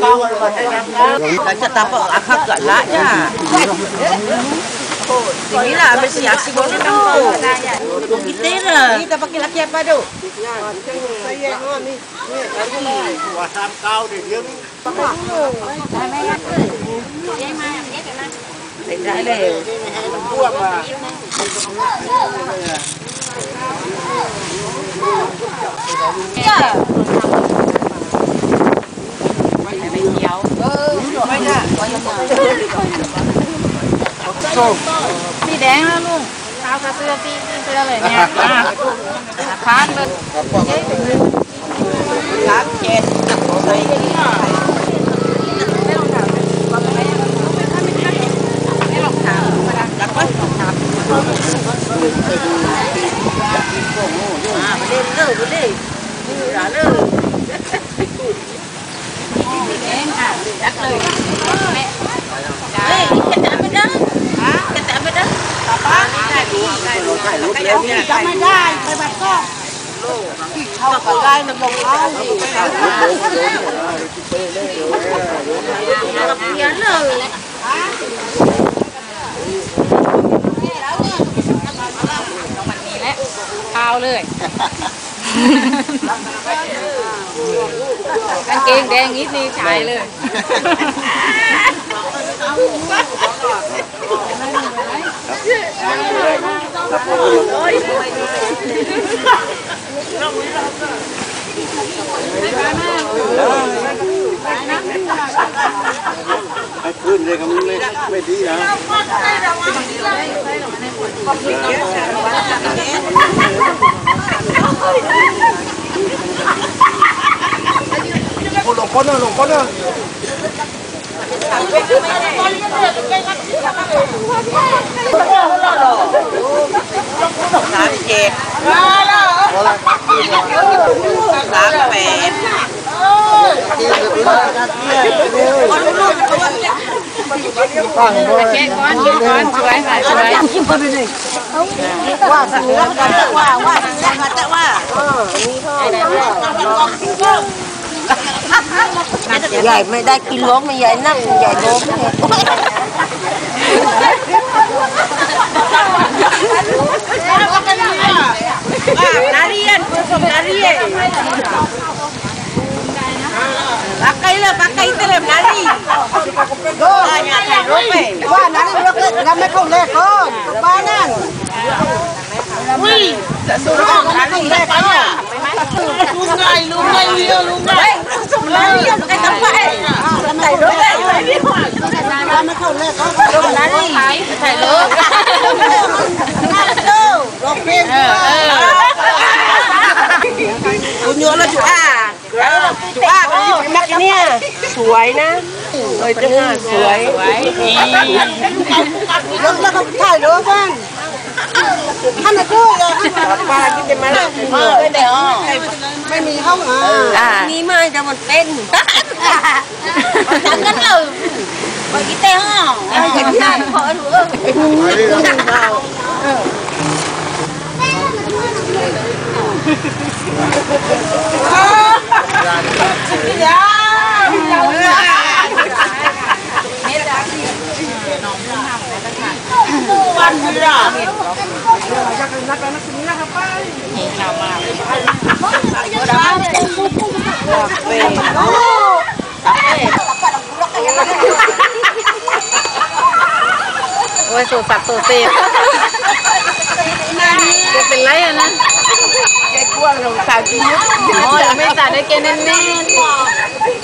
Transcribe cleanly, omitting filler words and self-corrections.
Kita tapak akak galaknya. Ini lah mesti asyik boleh tu. Kita lah. Kita pakai laki apa tu? Saya ni. Wasam kau deh dia ni. Tidak ada. Buat apa? Ya. Phi đen đó luôn. Tao cả xưa phi xưaเลยเนี่ยค้างเลยค้างเจ็ดใส่ไม่ลองถามไม่ลองถามแล้วก็ลองถามมาเล่นเลยมาเล่นอย่าเลยแกงอ่ะดักเลยเฮ้ยจะทำไม่ได้จะทำไม่ได้ป้าได้ดีได้ดีจะไม่ได้ไปบัดก็เข้ากับได้มันลงเอากับเพี้ยนเลยมันมีแล้วข้าวเลยกางเกงแดงนิดนี่ชายเลยขึ้นเลยครับไม่ดีนะลงก้นนะลงก้นนะ 37 แค่ก้อนสวยค่ะสวยว่าสวยแต่ว่าแต่ว่าใหญ่ไม่ได้กินล้มไม่ใหญ่นั่งใหญ่ล้มนาเรียนผสมนาเรียนpakai itu lah nari. Banyak kan rope. Wah nari rope, kami kau lekon, banan. Wih, suruh nari lekon. Lungai dia. Lungai pakai tempat. Tempat rope. Kami kau lekon. Nari. Saya lok. Rope. Tunjuk lah juga. Coba kalau emak ini ya, sวยนะเลยจังอ่ะสวยแล้วก็ถ่ายรูปกันท่านน่ะด้วยปลากินได้ไหมไม่มีห้องมีไหมแต่มันเป็นจังกันเลยไปกินเต้ห้องอย่างนี้พอดูวันนี้ล่ะจะกันนักนี้นะครับป้าเห็นข่าวมากโอ้ยสูตรสับสูตรเสียจะเป็นไรอะนะแกกลัวเราสาวกินยุบโอ้ยไม่จ่ายได้แกแน่น